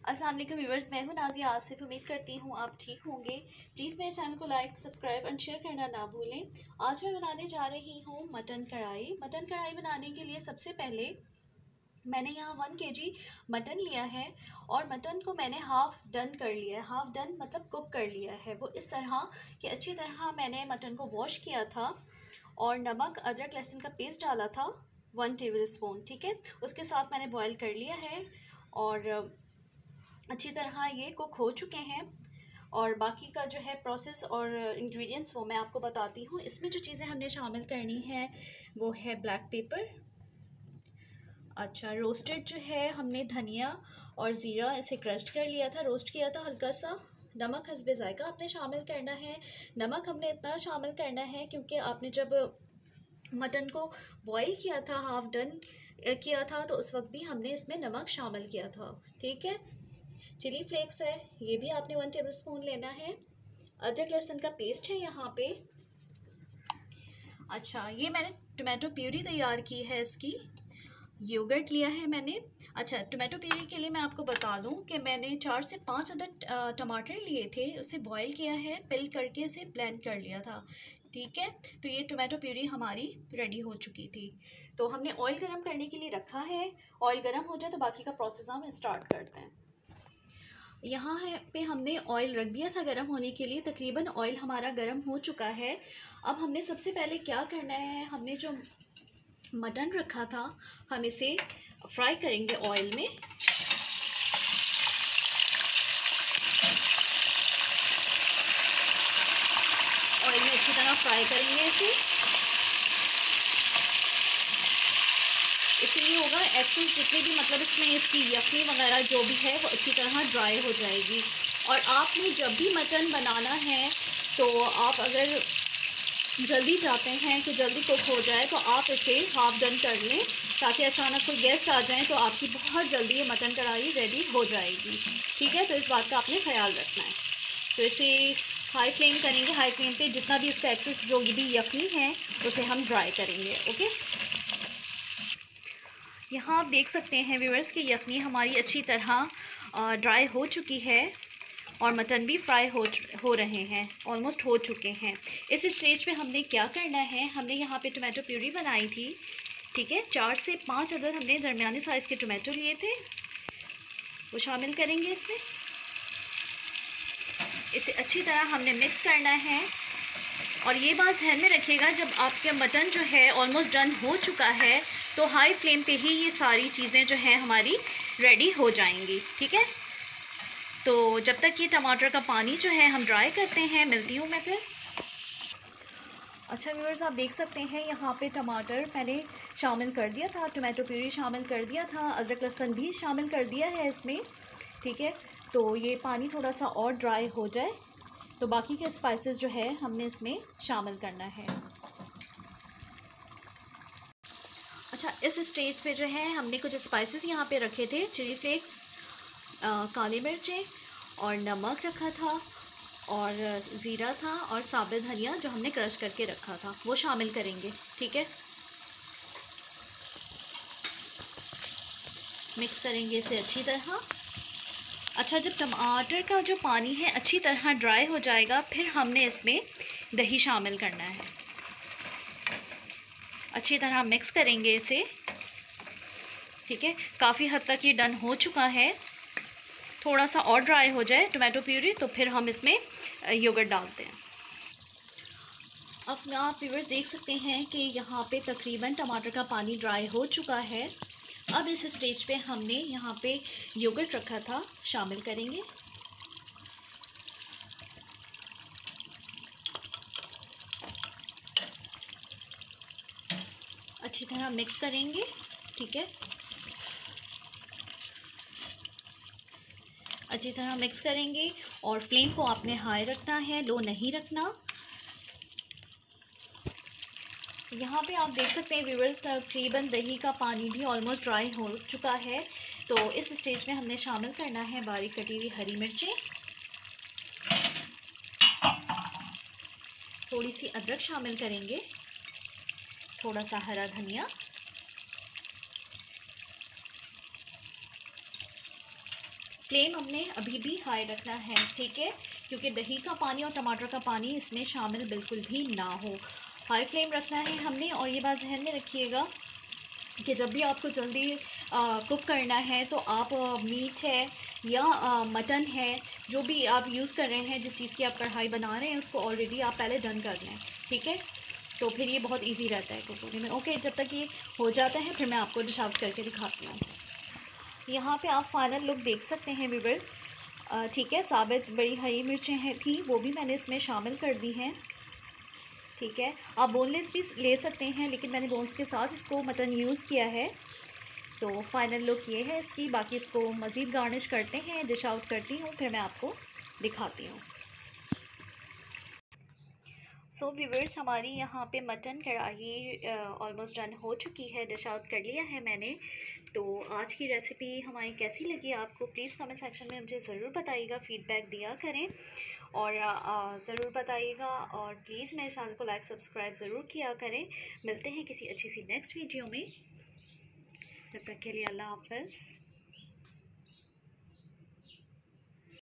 अस्सलाम वालेकुम व्यूअर्स, मैं हूं नाज़िया आसिफ। उम्मीद करती हूं आप ठीक होंगे। प्लीज़ मेरे चैनल को लाइक, सब्सक्राइब एंड शेयर करना ना भूलें। आज मैं बनाने जा रही हूं मटन कढ़ाई। मटन कढ़ाई बनाने के लिए सबसे पहले मैंने यहाँ 1 kg मटन लिया है और मटन को मैंने हाफ़ डन कर लिया है। हाफ़ डन मतलब कुक कर लिया है वो इस तरह कि अच्छी तरह मैंने मटन को वॉश किया था और नमक, अदरक, लहसुन का पेस्ट डाला था 1 टेबल स्पून। ठीक है, उसके साथ मैंने बॉईल कर लिया है और अच्छी तरह ये कुक हो चुके हैं। और बाकी का जो है प्रोसेस और इंग्रेडिएंट्स वो मैं आपको बताती हूँ। इसमें जो चीज़ें हमने शामिल करनी है वो है ब्लैक पेपर, अच्छा रोस्टेड जो है हमने धनिया और ज़ीरा इसे क्रश कर लिया था, रोस्ट किया था हल्का सा। नमक हस्बे ज़ायका आपने शामिल करना है। नमक हमने इतना शामिल करना है क्योंकि आपने जब मटन को बॉईल किया था, हाफ डन किया था, तो उस वक्त भी हमने इसमें नमक शामिल किया था। ठीक है, चिली फ्लेक्स है, ये भी आपने 1 टेबल स्पून लेना है। अदरक लहसुन का पेस्ट है यहाँ पे। अच्छा, ये मैंने टोमेटो प्यूरी तैयार की है इसकी। योगर्ट लिया है मैंने। अच्छा, टोमेटो प्यूरी के लिए मैं आपको बता दूं कि मैंने 4 से 5 अदर टमाटर लिए थे, उसे बॉईल किया है, पिल करके इसे ब्लेंड कर लिया था। ठीक है, तो ये टोमेटो प्यूरी हमारी रेडी हो चुकी थी। तो हमने ऑयल गरम करने के लिए रखा है। ऑयल गरम हो जाए तो बाकी का प्रोसेस हम स्टार्ट करते हैं। यहाँ है पे हमने ऑयल रख दिया था गरम होने के लिए। तकरीबन ऑयल हमारा गरम हो चुका है। अब हमने सबसे पहले क्या करना है, हमने जो मटन रखा था हम इसे फ्राई करेंगे ऑयल में। ऑयल में अच्छी तरह फ्राई करेंगे इससे ये होगा एक्सेस जितने भी मतलब इसमें इसकी यखनी वगैरह जो भी है वो अच्छी तरह ड्राई हो जाएगी। और आपने जब भी मटन बनाना है तो आप अगर जल्दी चाहते हैं कि जल्दी कुक हो जाए तो आप इसे हाफ डन कर लें, ताकि अचानक कोई गेस्ट आ जाए तो आपकी बहुत जल्दी ये मटन कढ़ाई रेडी हो जाएगी। ठीक है, तो इस बात का आपने ख्याल रखना है। तो इसे हाई फ्लेम करेंगे, हाई फ्लेम पे जितना भी इसका एक्सेस जो भी यखनी है उसे हम ड्राई करेंगे। ओके, यहाँ आप देख सकते हैं व्यूअर्स कि यखनी हमारी अच्छी तरह ड्राई हो चुकी है और मटन भी फ्राई हो रहे हैं, ऑलमोस्ट हो चुके हैं। इस स्टेज पे हमने क्या करना है, हमने यहाँ पे टोमेटो प्यूरी बनाई थी। ठीक है, 4 से 5 अदर हमने दरमियाने साइज़ के टोमेटो लिए थे, वो शामिल करेंगे इसमें। इसे अच्छी तरह हमने मिक्स करना है। और ये बात ध्यान में रखिएगा, जब आपके मटन जो है ऑलमोस्ट डन हो चुका है तो हाई फ्लेम पे ही ये सारी चीज़ें जो है हमारी रेडी हो जाएंगी। ठीक है, तो जब तक ये टमाटर का पानी जो है हम ड्राई करते हैं, मिलती हूँ मैं फिर। अच्छा व्यूअर्स, आप देख सकते हैं यहाँ पे टमाटर मैंने शामिल कर दिया था, टोमेटो प्यूरी शामिल कर दिया था, अदरक लहसुन भी शामिल कर दिया है इसमें। ठीक है, तो ये पानी थोड़ा सा और ड्राई हो जाए तो बाकी के स्पाइसेस जो है हमने इसमें शामिल करना है। अच्छा, इस स्टेज पे जो है हमने कुछ स्पाइसेस यहाँ पे रखे थे, चिली फ्लेक्स, काली मिर्चें और नमक रखा था और ज़ीरा था और साबुत धनिया जो हमने क्रश करके रखा था वो शामिल करेंगे। ठीक है, मिक्स करेंगे इसे अच्छी तरह। अच्छा, जब टमाटर का जो पानी है अच्छी तरह ड्राई हो जाएगा फिर हमने इसमें दही शामिल करना है। अच्छी तरह मिक्स करेंगे इसे। ठीक है, काफ़ी हद तक ये डन हो चुका है। थोड़ा सा और ड्राई हो जाए टोमेटो प्यूरी तो फिर हम इसमें योगर्ट डालते हैं। अब आप व्यूअर्स देख सकते हैं कि यहाँ पे तकरीबन टमाटर का पानी ड्राई हो चुका है। अब इस स्टेज पे हमने यहाँ पे योगर्ट रखा था शामिल करेंगे। अच्छी तरह मिक्स करेंगे। ठीक है, अच्छी तरह मिक्स करेंगे और फ्लेम को आपने हाई रखना है, लो नहीं रखना। यहाँ पे आप देख सकते हैं व्यूअर्स तकरीबन दही का पानी भी ऑलमोस्ट ड्राई हो चुका है। तो इस स्टेज में हमने शामिल करना है बारीक कटी हुई हरी मिर्चें, थोड़ी सी अदरक शामिल करेंगे, थोड़ा सा हरा धनिया, फ्लेम हमने अभी भी हाई रखना है, ठीक है, क्योंकि दही का पानी और टमाटर का पानी इसमें शामिल बिल्कुल भी ना हो। हाई फ्लेम रखना है हमने। और ये बात जहन में रखिएगा कि जब भी आपको जल्दी कुक करना है तो आप मीट है या मटन है, जो भी आप यूज़ कर रहे हैं, जिस चीज़ की आप कढ़ाई बना रहे हैं, उसको ऑलरेडी आप पहले डन कर लें, ठीक है। तो फिर ये बहुत इजी रहता है कुक होने में। ओके, जब तक ये हो जाता है फिर मैं आपको डिश आउट करके दिखाती हूँ। यहाँ पे आप फाइनल लुक देख सकते हैं व्यूअर्स, ठीक है। साबित बड़ी हरी मिर्चें हैं थी, वो भी मैंने इसमें शामिल कर दी हैं, ठीक है। आप बोनलेस भी ले सकते हैं, लेकिन मैंने बोन्स के साथ इसको मटन यूज़ किया है। तो फाइनल लुक ये है इसकी। बाकी इसको मज़ीद गार्निश करते हैं, डिश आउट करती हूँ, फिर मैं आपको दिखाती हूँ। सो व्यूअर्स, हमारी यहाँ पे मटन कढ़ाई ऑलमोस्ट डन हो चुकी है, डिश आउट कर लिया है मैंने। तो आज की रेसिपी हमारी कैसी लगी आपको, प्लीज़ कमेंट सेक्शन में मुझे ज़रूर बताइएगा, फ़ीडबैक दिया करें और ज़रूर बताइएगा। और प्लीज़ मेरे चैनल को लाइक सब्सक्राइब ज़रूर किया करें। मिलते हैं किसी अच्छी सी नेक्स्ट वीडियो में, तब तक के लिए अल्लाह हाफ़िज़।